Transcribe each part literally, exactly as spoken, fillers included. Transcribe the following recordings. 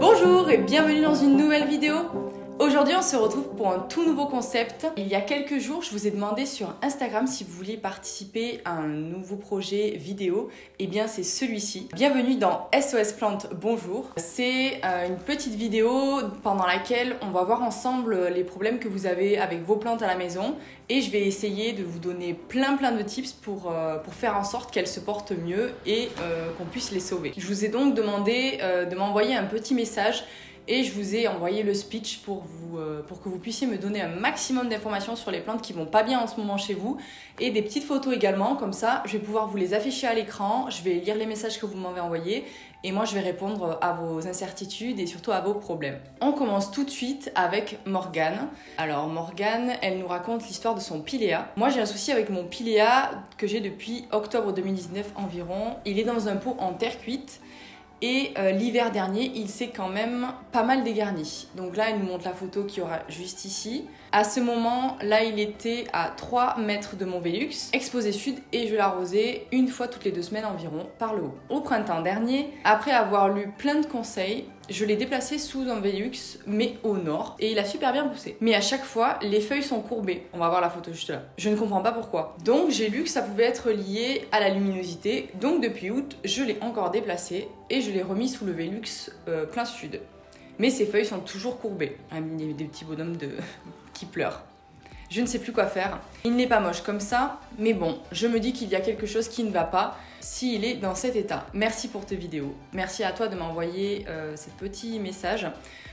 Bonjour et bienvenue dans une nouvelle vidéo. Aujourd'hui on se retrouve pour un tout nouveau concept. Il y a quelques jours je vous ai demandé sur Instagram si vous vouliez participer à un nouveau projet vidéo. Et bien c'est celui-ci. Bienvenue dans S O S Plantes, bonjour. C'est euh, une petite vidéo pendant laquelle on va voir ensemble les problèmes que vous avez avec vos plantes à la maison. Et je vais essayer de vous donner plein plein de tips pour, euh, pour faire en sorte qu'elles se portent mieux et euh, qu'on puisse les sauver. Je vous ai donc demandé euh, de m'envoyer un petit message. Et je vous ai envoyé le speech pour, vous, euh, pour que vous puissiez me donner un maximum d'informations sur les plantes qui vont pas bien en ce moment chez vous. Et des petites photos également, comme ça je vais pouvoir vous les afficher à l'écran. Je vais lire les messages que vous m'avez envoyés. Et moi je vais répondre à vos incertitudes et surtout à vos problèmes. On commence tout de suite avec Morgane. Alors Morgane, elle nous raconte l'histoire de son Pilea. Moi j'ai un souci avec mon Pilea que j'ai depuis octobre deux mille dix-neuf environ. Il est dans un pot en terre cuite. Et euh, l'hiver dernier, il s'est quand même pas mal dégarni. Donc là, il nous montre la photo qu'il y aura juste ici. À ce moment, là, il était à trois mètres de mon Velux, exposé sud, et je l'arrosais une fois toutes les deux semaines environ par le haut. Au printemps dernier, après avoir lu plein de conseils, je l'ai déplacé sous un Velux, mais au nord, et il a super bien poussé. Mais à chaque fois, les feuilles sont courbées. On va voir la photo juste là. Je ne comprends pas pourquoi. Donc j'ai lu que ça pouvait être lié à la luminosité. Donc depuis août, je l'ai encore déplacé et je l'ai remis sous le Velux euh, plein sud. Mais ces feuilles sont toujours courbées. Il y a des petits bonhommes de... qui pleurent. Je ne sais plus quoi faire. Il n'est pas moche comme ça, mais bon, je me dis qu'il y a quelque chose qui ne va pas s'il est dans cet état. Merci pour tes vidéos. Merci à toi de m'envoyer euh, ces petits messages.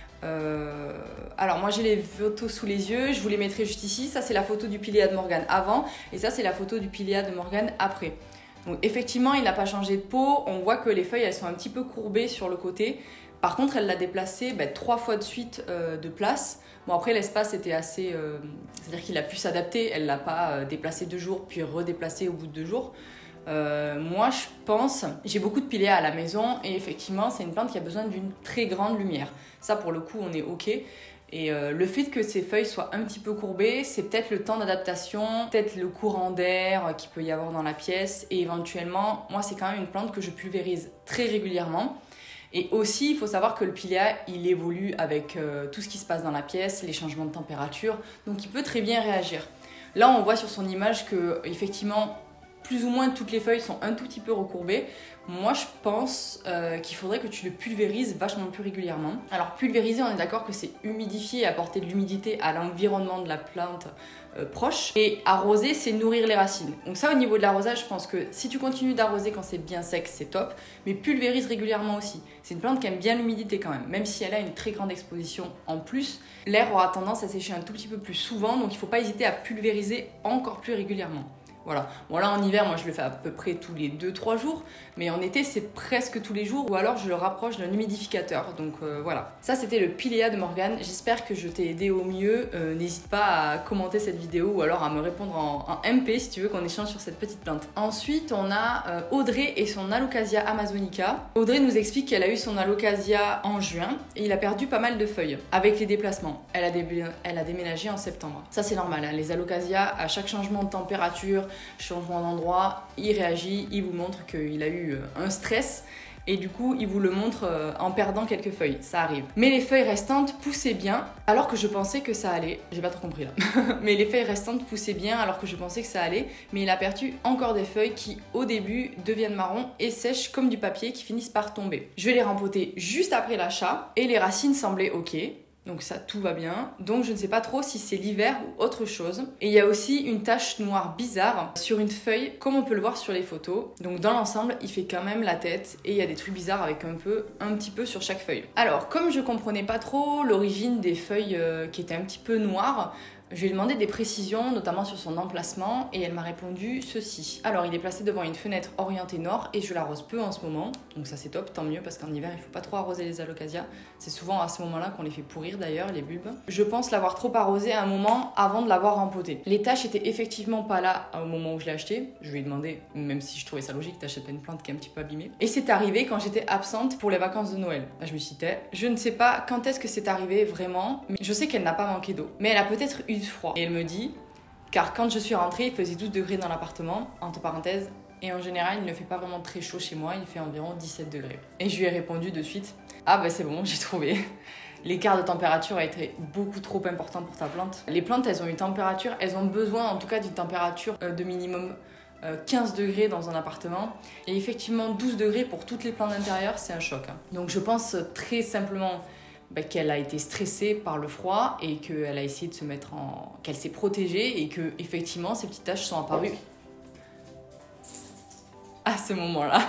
Euh... Alors moi j'ai les photos sous les yeux, je vous les mettrai juste ici. Ça c'est la photo du Pilea de Morgane avant et ça c'est la photo du Pilea de Morgane après. Donc effectivement il n'a pas changé de peau, on voit que les feuilles elles sont un petit peu courbées sur le côté. Par contre elle l'a déplacé bah, trois fois de suite euh, de place. Bon après l'espace était assez... Euh... c'est-à-dire qu'il a pu s'adapter, elle l'a pas euh, déplacé deux jours puis redéplacé au bout de deux jours. Euh, moi je pense, j'ai beaucoup de Pilea à la maison et effectivement c'est une plante qui a besoin d'une très grande lumière. Ça pour le coup on est ok. Et euh, le fait que ces feuilles soient un petit peu courbées, c'est peut-être le temps d'adaptation, peut-être le courant d'air qu'il peut y avoir dans la pièce. Et éventuellement, moi c'est quand même une plante que je pulvérise très régulièrement. Et aussi, il faut savoir que le Pilea, il évolue avec euh, tout ce qui se passe dans la pièce, les changements de température, donc il peut très bien réagir. Là, on voit sur son image que, effectivement, plus ou moins toutes les feuilles sont un tout petit peu recourbées. Moi, je pense euh, qu'il faudrait que tu le pulvérises vachement plus régulièrement. Alors, pulvériser, on est d'accord que c'est humidifier et apporter de l'humidité à l'environnement de la plante euh, proche. Et arroser, c'est nourrir les racines. Donc ça, au niveau de l'arrosage, je pense que si tu continues d'arroser quand c'est bien sec, c'est top. Mais pulvérise régulièrement aussi. C'est une plante qui aime bien l'humidité quand même. Même si elle a une très grande exposition en plus, l'air aura tendance à sécher un tout petit peu plus souvent. Donc, il ne faut pas hésiter à pulvériser encore plus régulièrement. Voilà. Bon là en hiver moi je le fais à peu près tous les deux trois jours, mais en été c'est presque tous les jours ou alors je le rapproche d'un humidificateur. Donc euh, voilà. Ça c'était le Pilea de Morgane. J'espère que je t'ai aidé au mieux. Euh, N'hésite pas à commenter cette vidéo ou alors à me répondre en, en M P si tu veux qu'on échange sur cette petite plante. Ensuite on a euh, Audrey et son Alocasia amazonica. Audrey nous explique qu'elle a eu son Alocasia en juin et il a perdu pas mal de feuilles avec les déplacements. Elle a, dé elle a déménagé en septembre. Ça c'est normal, hein. Les Alocasia à chaque changement de température, changement d'endroit, il réagit, il vous montre qu'il a eu un stress et du coup il vous le montre en perdant quelques feuilles, ça arrive. Mais les feuilles restantes poussaient bien alors que je pensais que ça allait, j'ai pas trop compris là, mais les feuilles restantes poussaient bien alors que je pensais que ça allait, mais il a perdu encore des feuilles qui au début deviennent marron et sèchent comme du papier qui finissent par tomber. Je vais les rempoter juste après l'achat et les racines semblaient ok. Donc ça, tout va bien. Donc je ne sais pas trop si c'est l'hiver ou autre chose. Et il y a aussi une tache noire bizarre sur une feuille, comme on peut le voir sur les photos. Donc dans l'ensemble, il fait quand même la tête. Et il y a des trucs bizarres avec un peu, un petit peu sur chaque feuille. Alors, comme je comprenais pas trop l'origine des feuilles euh, qui étaient un petit peu noires, je lui ai demandé des précisions, notamment sur son emplacement, et elle m'a répondu ceci. Alors, il est placé devant une fenêtre orientée nord, et je l'arrose peu en ce moment. Donc ça c'est top, tant mieux, parce qu'en hiver, il faut pas trop arroser les Alocasia. C'est souvent à ce moment-là qu'on les fait pourrir d'ailleurs, les bulbes. Je pense l'avoir trop arrosé à un moment avant de l'avoir rempoté. Les taches étaient effectivement pas là au moment où je l'ai acheté. Je lui ai demandé, même si je trouvais ça logique, t'achètes pas une plante qui est un petit peu abîmée. Et c'est arrivé quand j'étais absente pour les vacances de Noël. Là, je me citais. Je ne sais pas quand est-ce que c'est arrivé vraiment, mais je sais qu'elle n'a pas manqué d'eau. Mais elle a peut-être eu froid. Et elle me dit, car quand je suis rentrée, il faisait douze degrés dans l'appartement, entre parenthèses, et en général il ne fait pas vraiment très chaud chez moi, il fait environ dix-sept degrés. Et je lui ai répondu de suite, ah bah c'est bon, j'ai trouvé. L'écart de température a été beaucoup trop important pour ta plante. Les plantes, elles ont une température, elles ont besoin en tout cas d'une température de minimum quinze degrés dans un appartement. Et effectivement, douze degrés pour toutes les plantes d'intérieur, c'est un choc. Donc je pense très simplement bah, qu'elle a été stressée par le froid et qu'elle a essayé de se mettre en... qu'elle s'est protégée et que effectivement ces petites taches sont apparues à ce moment-là.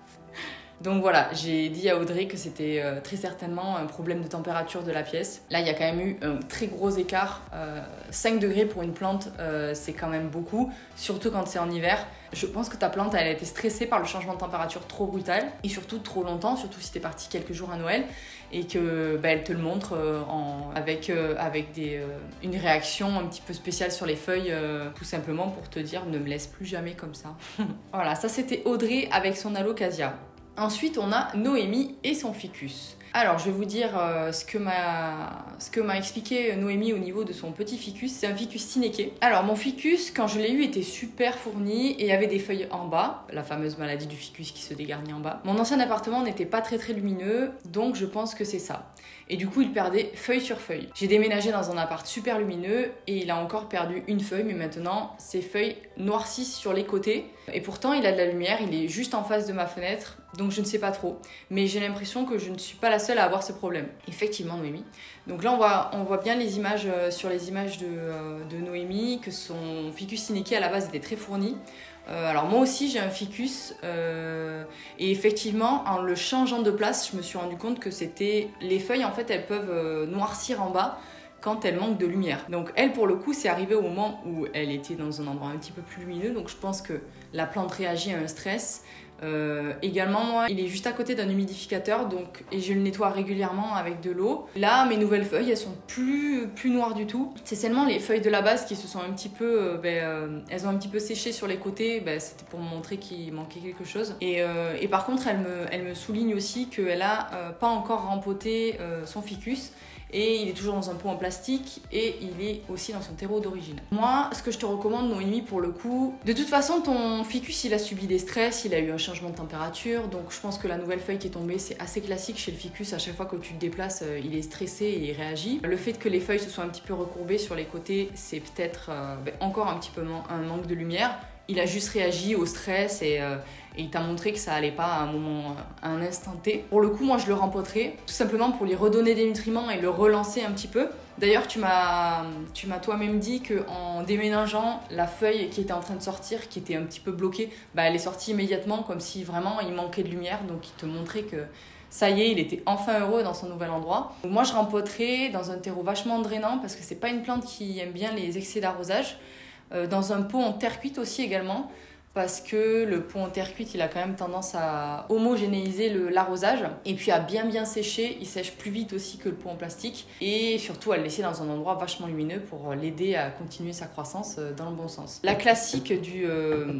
Donc voilà, j'ai dit à Audrey que c'était euh, très certainement un problème de température de la pièce. Là, il y a quand même eu un très gros écart. Euh, cinq degrés pour une plante, euh, c'est quand même beaucoup, surtout quand c'est en hiver. Je pense que ta plante, elle a été stressée par le changement de température trop brutal et surtout trop longtemps, surtout si t'es parti quelques jours à Noël et que bah, elle te le montre euh, en, avec, euh, avec des, euh, une réaction un petit peu spéciale sur les feuilles, euh, tout simplement pour te dire ne me laisse plus jamais comme ça. Voilà, ça c'était Audrey avec son alocasia. Ensuite, on a Noémie et son ficus. Alors, je vais vous dire euh, ce que m'a ce que m'a expliqué Noémie au niveau de son petit ficus. C'est un ficus Tineke. Alors, mon ficus, quand je l'ai eu, était super fourni et avait des feuilles en bas, la fameuse maladie du ficus qui se dégarnit en bas. Mon ancien appartement n'était pas très très lumineux, donc je pense que c'est ça. Et du coup, il perdait feuille sur feuille. J'ai déménagé dans un appart super lumineux et il a encore perdu une feuille, mais maintenant, ses feuilles noircissent sur les côtés. Et pourtant, il a de la lumière, il est juste en face de ma fenêtre, donc je ne sais pas trop. Mais j'ai l'impression que je ne suis pas la seule à avoir ce problème. Effectivement, Noémie. Donc là, on voit, on voit bien les images euh, sur les images de, euh, de Noémie, que son ficus Tineke à la base était très fourni. Euh, alors moi aussi j'ai un ficus euh, et effectivement en le changeant de place je me suis rendu compte que c'était les feuilles en fait elles peuvent euh, noircir en bas quand elles manquent de lumière. Donc elle pour le coup c'est arrivé au moment où elle était dans un endroit un petit peu plus lumineux, donc je pense que la plante réagit à un stress. Euh, également moi il est juste à côté d'un humidificateur donc, et je le nettoie régulièrement avec de l'eau. Là mes nouvelles feuilles elles sont plus, plus noires du tout, c'est seulement les feuilles de la base qui se sont un petit peu euh, ben, euh, elles ont un petit peu séché sur les côtés, ben, c'était pour me montrer qu'il manquait quelque chose et, euh, et par contre elle me, elle me souligne aussi qu'elle a euh, pas encore rempoté euh, son ficus et il est toujours dans un pot en plastique et il est aussi dans son terreau d'origine. Moi, ce que je te recommande, Noémie, pour le coup, de toute façon, ton ficus, il a subi des stress, il a eu un changement de température, donc je pense que la nouvelle feuille qui est tombée, c'est assez classique chez le ficus. À chaque fois que tu le déplaces, il est stressé et il réagit. Le fait que les feuilles se soient un petit peu recourbées sur les côtés, c'est peut-être euh, ben, encore un petit peu un manque de lumière. Il a juste réagi au stress et, euh, et il t'a montré que ça allait pas à un moment, à un instant T. Pour le coup, moi je le rempoterai tout simplement pour lui redonner des nutriments et le relancer un petit peu. D'ailleurs, tu m'as tu m'as toi-même dit qu'en déménageant, la feuille qui était en train de sortir, qui était un petit peu bloquée, bah, elle est sortie immédiatement comme si vraiment il manquait de lumière. Donc il te montrait que ça y est, il était enfin heureux dans son nouvel endroit. Donc, moi je rempoterai dans un terreau vachement drainant parce que c'est pas une plante qui aime bien les excès d'arrosage. Euh, dans un pot en terre cuite aussi également, parce que le pot en terre cuite il a quand même tendance à homogénéiser l'arrosage et puis à bien bien sécher, il sèche plus vite aussi que le pot en plastique et surtout à le laisser dans un endroit vachement lumineux pour l'aider à continuer sa croissance dans le bon sens. La classique du... Euh...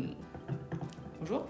Bonjour.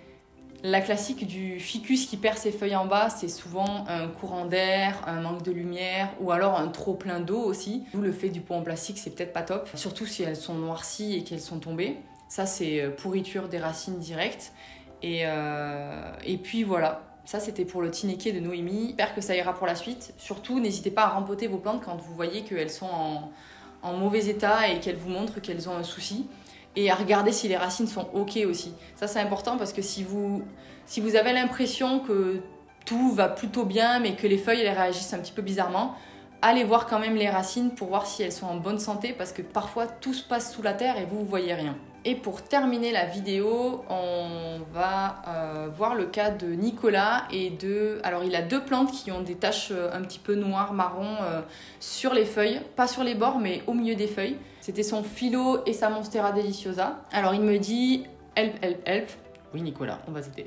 La classique du ficus qui perd ses feuilles en bas, c'est souvent un courant d'air, un manque de lumière ou alors un trop plein d'eau aussi. D'où le fait du pot en plastique, c'est peut-être pas top, surtout si elles sont noircies et qu'elles sont tombées. Ça, c'est pourriture des racines directes. Et, euh, et puis voilà, ça c'était pour le Tineke de Noémie. J'espère que ça ira pour la suite. Surtout, n'hésitez pas à rempoter vos plantes quand vous voyez qu'elles sont en, en mauvais état et qu'elles vous montrent qu'elles ont un souci. Et à regarder si les racines sont ok aussi. Ça c'est important parce que si vous, si vous avez l'impression que tout va plutôt bien mais que les feuilles elles réagissent un petit peu bizarrement, allez voir quand même les racines pour voir si elles sont en bonne santé parce que parfois tout se passe sous la terre et vous ne voyez rien. Et pour terminer la vidéo, on va euh, voir le cas de Nicolas et de... Alors il a deux plantes qui ont des taches un petit peu noires, marron euh, sur les feuilles, pas sur les bords mais au milieu des feuilles. C'était son philo et sa monstera deliciosa. Alors il me dit help, help, help. Oui Nicolas, on va t'aider.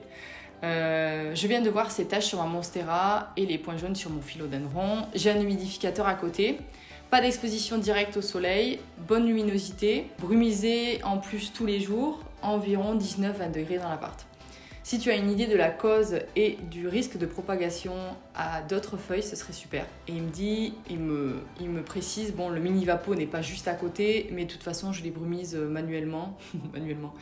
Euh, je viens de voir ces taches sur ma monstera et les points jaunes sur mon philodendron. J'ai un humidificateur à côté. Pas d'exposition directe au soleil, bonne luminosité, brumisé en plus tous les jours, environ dix-neuf à vingt degrés dans l'appart. Si tu as une idée de la cause et du risque de propagation à d'autres feuilles, ce serait super. Et il me dit, il me, il me précise, bon, le mini vapo n'est pas juste à côté, mais de toute façon, je les brumise manuellement, manuellement,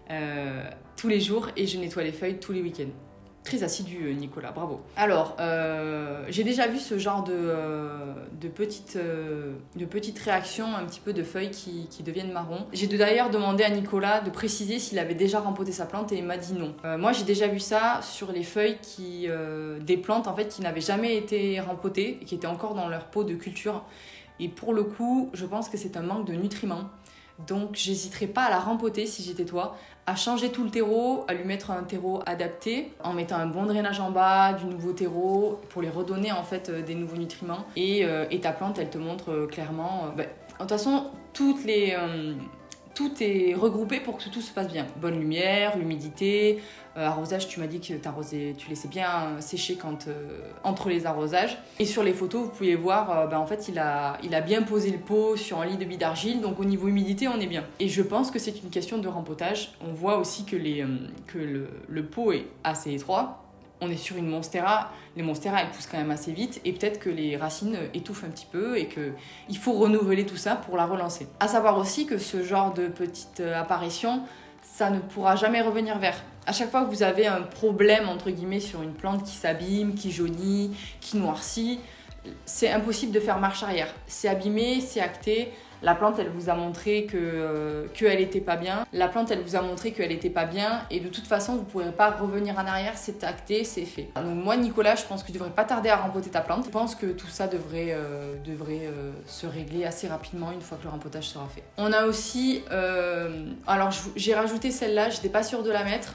euh, tous les jours et je nettoie les feuilles tous les week-ends. Très assidu, Nicolas, bravo. Alors, euh, j'ai déjà vu ce genre de, euh, de, petites, euh, de petites réactions, un petit peu de feuilles qui, qui deviennent marron. J'ai d'ailleurs demandé à Nicolas de préciser s'il avait déjà rempoté sa plante et il m'a dit non. Euh, moi, j'ai déjà vu ça sur les feuilles qui, euh, des plantes en fait, qui n'avaient jamais été rempotées et qui étaient encore dans leur pot de culture. Et pour le coup, je pense que c'est un manque de nutriments. Donc, j'hésiterais pas à la rempoter si j'étais toi, à changer tout le terreau, à lui mettre un terreau adapté, en mettant un bon drainage en bas, du nouveau terreau, pour lui redonner en fait des nouveaux nutriments. Et, euh, et ta plante, elle te montre euh, clairement... Euh, bah, de toute façon, toutes les... Euh, tout est regroupé pour que tout se passe bien. Bonne lumière, humidité, euh, arrosage, tu m'as dit que t'arrosais, tu laissais bien sécher quand, euh, entre les arrosages. Et sur les photos, vous pouvez voir, euh, ben en fait, il a, il a bien posé le pot sur un lit de billes d'argile, donc au niveau humidité, on est bien. Et je pense que c'est une question de rempotage. On voit aussi que, les, euh, que le, le pot est assez étroit. On est sur une monstera, les monsteras elles poussent quand même assez vite et peut-être que les racines étouffent un petit peu et qu'il faut renouveler tout ça pour la relancer. À savoir aussi que ce genre de petite apparition, ça ne pourra jamais revenir vert. À chaque fois que vous avez un problème entre guillemets sur une plante qui s'abîme, qui jaunit, qui noircit, c'est impossible de faire marche arrière. C'est abîmé, c'est acté. La plante, elle vous a montré que euh, qu'elle était pas bien. La plante, elle vous a montré qu'elle était pas bien. Et de toute façon, vous ne pourrez pas revenir en arrière. C'est acté, c'est fait. Donc moi, Nicolas, je pense que tu devrais pas tarder à rempoter ta plante. Je pense que tout ça devrait, euh, devrait euh, se régler assez rapidement une fois que le rempotage sera fait. On a aussi... Euh, alors, j'ai rajouté celle-là. Je n'étais pas sûre de la mettre.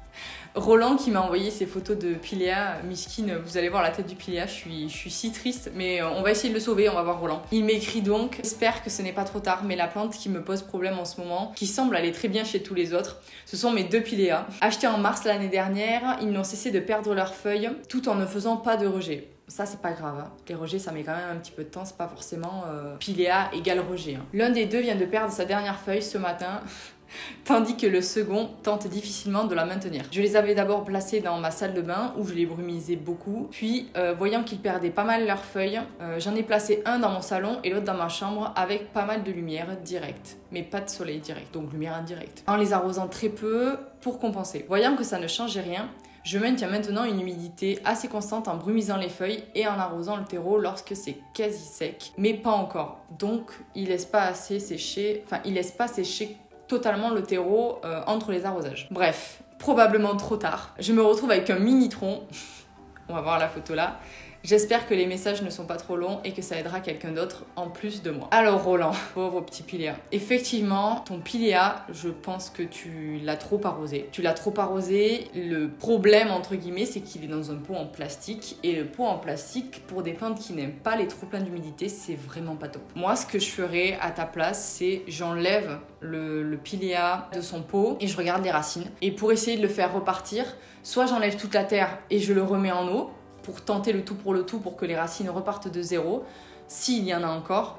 Roland qui m'a envoyé ses photos de Pilea, Miskine, vous allez voir la tête du Pilea, je suis, je suis si triste, mais on va essayer de le sauver, on va voir Roland. Il m'écrit donc, j'espère que ce n'est pas trop tard, mais la plante qui me pose problème en ce moment, qui semble aller très bien chez tous les autres, ce sont mes deux Pilea. Achetés en mars l'année dernière, ils n'ont cessé de perdre leurs feuilles, tout en ne faisant pas de rejet. Ça, c'est pas grave. Hein. Les rejets, ça met quand même un petit peu de temps. C'est pas forcément euh, Pilea égale rejet. Hein. L'un des deux vient de perdre sa dernière feuille ce matin. Tandis que le second tente difficilement de la maintenir. Je les avais d'abord placés dans ma salle de bain où je les brumisais beaucoup. Puis, euh, voyant qu'ils perdaient pas mal leurs feuilles, euh, j'en ai placé un dans mon salon et l'autre dans ma chambre avec pas mal de lumière directe. Mais pas de soleil direct, donc lumière indirecte. En les arrosant très peu pour compenser. Voyant que ça ne changeait rien, je maintiens maintenant une humidité assez constante en brumisant les feuilles et en arrosant le terreau lorsque c'est quasi sec, mais pas encore. Donc, il laisse pas assez sécher, enfin, il laisse pas sécher totalement le terreau euh, entre les arrosages. Bref, probablement trop tard. Je me retrouve avec un mini-tronc. On va voir la photo là. J'espère que les messages ne sont pas trop longs et que ça aidera quelqu'un d'autre en plus de moi. Alors Roland, pauvre petit Pilea. Effectivement, ton Pilea, je pense que tu l'as trop arrosé. Tu l'as trop arrosé. Le problème, entre guillemets, c'est qu'il est dans un pot en plastique. Et le pot en plastique, pour des plantes qui n'aiment pas les trop pleins d'humidité, c'est vraiment pas top. Moi, ce que je ferais à ta place, c'est j'enlève le, le Pilea de son pot et je regarde les racines. Et pour essayer de le faire repartir, soit j'enlève toute la terre et je le remets en eau, pour tenter le tout pour le tout pour que les racines repartent de zéro, s'il y en a encore.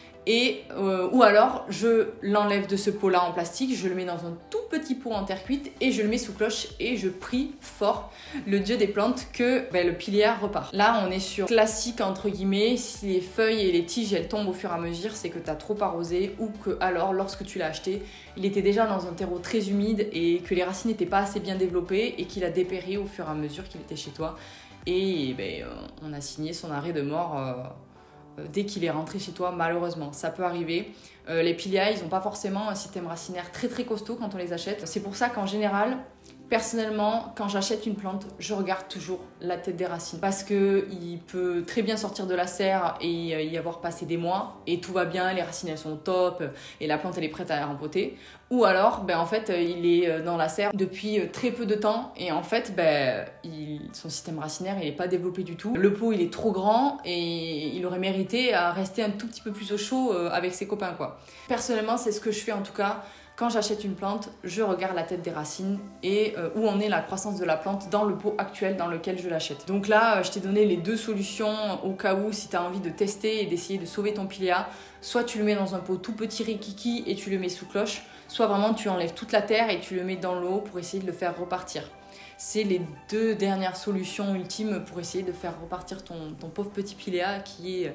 Et, euh, ou alors, je l'enlève de ce pot-là en plastique, je le mets dans un tout petit pot en terre cuite et je le mets sous cloche et je prie fort le dieu des plantes que ben, le Pilea repart. Là, on est sur classique entre guillemets, si les feuilles et les tiges elles tombent au fur et à mesure, c'est que tu as trop arrosé ou que alors, lorsque tu l'as acheté, il était déjà dans un terreau très humide et que les racines n'étaient pas assez bien développées et qu'il a dépéri au fur et à mesure qu'il était chez toi. Et ben, on a signé son arrêt de mort euh, dès qu'il est rentré chez toi, malheureusement. Ça peut arriver. Euh, les Pilea, ils n'ont pas forcément un système racinaire très très costaud quand on les achète. C'est pour ça qu'en général, personnellement, quand j'achète une plante, je regarde toujours la tête des racines. Parce qu'il peut très bien sortir de la serre et y avoir passé des mois et tout va bien, les racines elles sont au top et la plante elle est prête à la rempoter. Ou alors, ben, en fait, il est dans la serre depuis très peu de temps et en fait, ben, il, son système racinaire il n'est pas développé du tout. Le pot il est trop grand et il aurait mérité à rester un tout petit peu plus au chaud avec ses copains, quoi. Personnellement, c'est ce que je fais en tout cas. Quand j'achète une plante, je regarde la tête des racines et euh, où en est la croissance de la plante dans le pot actuel dans lequel je l'achète. Donc là, euh, je t'ai donné les deux solutions au cas où si tu as envie de tester et d'essayer de sauver ton Pilea. Soit tu le mets dans un pot tout petit rikiki et tu le mets sous cloche, soit vraiment tu enlèves toute la terre et tu le mets dans l'eau pour essayer de le faire repartir. C'est les deux dernières solutions ultimes pour essayer de faire repartir ton, ton pauvre petit Pilea qui est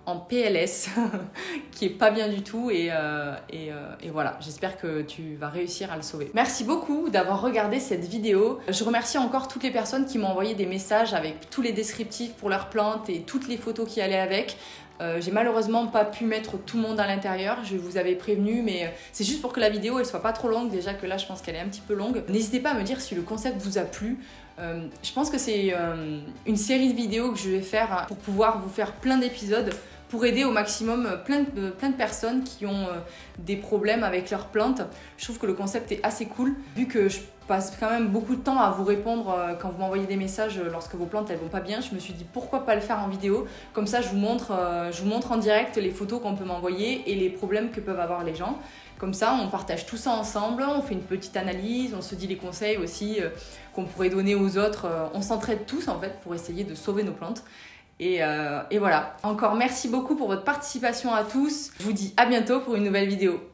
en P L S, qui est pas bien du tout et, euh, et, euh, et voilà, j'espère que tu vas réussir à le sauver. Merci beaucoup d'avoir regardé cette vidéo. Je remercie encore toutes les personnes qui m'ont envoyé des messages avec tous les descriptifs pour leurs plantes et toutes les photos qui allaient avec. Euh, j'ai malheureusement pas pu mettre tout le monde à l'intérieur, je vous avais prévenu, mais c'est juste pour que la vidéo elle soit pas trop longue, déjà que là je pense qu'elle est un petit peu longue. N'hésitez pas à me dire si le concept vous a plu. Euh, je pense que c'est euh, une série de vidéos que je vais faire pour pouvoir vous faire plein d'épisodes pour aider au maximum plein de, plein de personnes qui ont euh, des problèmes avec leurs plantes. Je trouve que le concept est assez cool, vu que je passe quand même beaucoup de temps à vous répondre euh, quand vous m'envoyez des messages euh, lorsque vos plantes elles vont pas bien. Je me suis dit pourquoi pas le faire en vidéo, comme ça je vous montre, euh, je vous montre en direct les photos qu'on peut m'envoyer et les problèmes que peuvent avoir les gens. Comme ça, on partage tout ça ensemble, on fait une petite analyse, on se dit les conseils aussi euh, qu'on pourrait donner aux autres. Euh, on s'entraide tous en fait pour essayer de sauver nos plantes. Et, euh, et voilà. Encore merci beaucoup pour votre participation à tous. Je vous dis à bientôt pour une nouvelle vidéo.